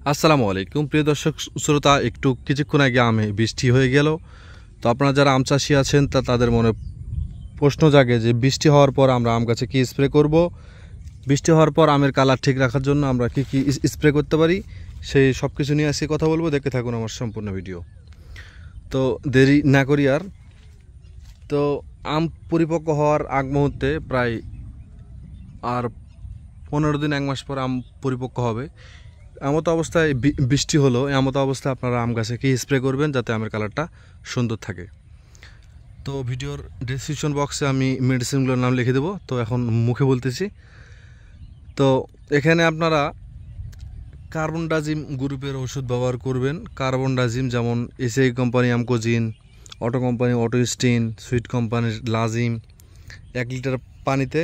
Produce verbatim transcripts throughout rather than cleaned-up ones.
আসসালামু আলাইকুম প্রিয় দর্শক শ্রোতা, একটু কিছুক্ষণ আগে আমে বৃষ্টি হয়ে গেল। তো আপনারা যারা আম চাষি আছেন তা তাদের মনে প্রশ্ন জাগে যে বৃষ্টি হওয়ার পর আমরা আম গাছে কী স্প্রে করব, বৃষ্টি হওয়ার পর আমের কালার ঠিক রাখার জন্য আমরা কী কী স্প্রে করতে পারি, সেই সব কিছু নিয়ে আজকে কথা বলবো। দেখতে থাকুন আমার সম্পূর্ণ ভিডিও। তো দেরি না করি আর, তো আম পরিপক্ক হওয়ার আগ মুহূর্তে প্রায় আর পনেরো দিন এক মাস পর আম পরিপক্ক হবে। এমতো অবস্থায় বৃষ্টি হলো, এমতো অবস্থায় আপনারা আম গাছে কি স্প্রে করবেন যাতে আমের কালারটা সুন্দর থাকে। তো ভিডিওর ডেসক্রিপশন বক্সে আমি মেডিসিনগুলোর নাম লিখে দেবো, তো এখন মুখে বলতেছি। তো এখানে আপনারা কার্বনডাজিম গ্রুপের ওষুধ ব্যবহার করবেন। কার্বনডাজিম যেমন এসআই কোম্পানি আমকোজিন, অটো কোম্পানি অটোস্টিন, সুইট কোম্পানির লাজিম, এক লিটার পানিতে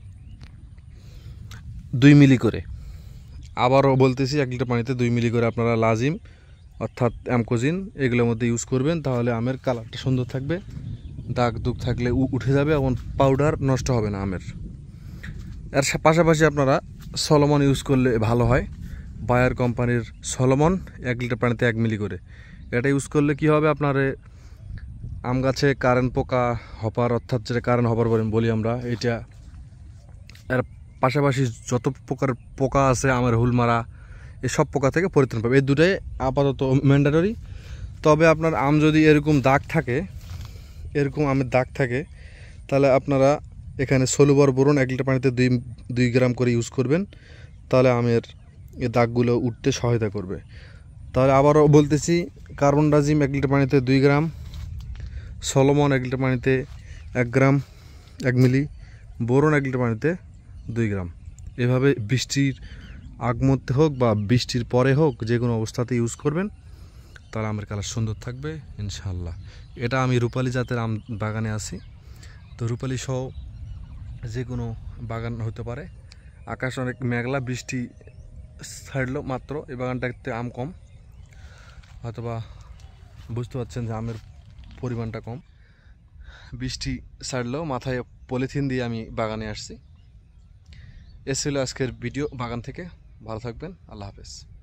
দুই মিলি করে। আবারও বলতেছি, এক লিটার পানিতে দুই মিলি করে আপনারা লাজিম অর্থাৎ অ্যামকোজিন এগুলোর মধ্যে ইউজ করবেন, তাহলে আমের কালারটা সুন্দর থাকবে, দাগ দুগ থাকলে উঠে যাবে এবং পাউডার নষ্ট হবে না আমের। এর পাশাপাশি আপনারা সলোমন ইউজ করলে ভালো হয়। বায়ার কোম্পানির সলোমন এক লিটার পানিতে এক মিলি করে, এটা ইউজ করলে কি হবে, আপনার আম গাছে কারেন্ট পোকা হপার অর্থাৎ যেটা কারেন্ট হপার বলি আমরা, এটা এর পাশাপাশি যত প্রকার পোকা আছে আমের হুলমারা, এই সব পোকা থেকে পরিত্রাণ পাবে। এই দুটাই আপাতত ম্যান্ডেটরি। তবে আপনার আম যদি এরকম দাগ থাকে, এরকম আমের দাগ থাকে, তাহলে আপনারা এখানে সলুবর বোরন এক লিটার পানিতে দুই দুই গ্রাম করে ইউজ করবেন, তাহলে আমের এই দাগগুলো উঠতে সহায়তা করবে। তাহলে আবারও বলতেছি, কার্বনডাজিম এক লিটার পানিতে দুই গ্রাম, সলোমন এক লিটার পানিতে এক গ্রাম এক মিলি, বোরন এক লিটার পানিতে দুই গ্রাম। এভাবে বৃষ্টির আগ মুহূর্তে হোক বা বৃষ্টির পরে হোক, যে কোনো অবস্থাতে ইউজ করবেন, তাহলে আমের কালার সুন্দর থাকবে ইনশাআল্লাহ। এটা আমি রূপালী জাতের আম বাগানে আছি, তো রূপালী সহ যে কোনো বাগান হতে পারে। আকাশ অনেক মেঘলা, বৃষ্টি ছাড়লো মাত্র, এই বাগানটাতে আম কম, হয়তোবা বুঝতে পারছেন যে আমের পরিমাণটা কম। বৃষ্টি ছাড়লেও মাথায় পলিথিন দিয়ে আমি বাগানে আসছি। এ ছিল আজকের ভিডিও বাগান থেকে। ভালো থাকবেন, আল্লাহ হাফেজ।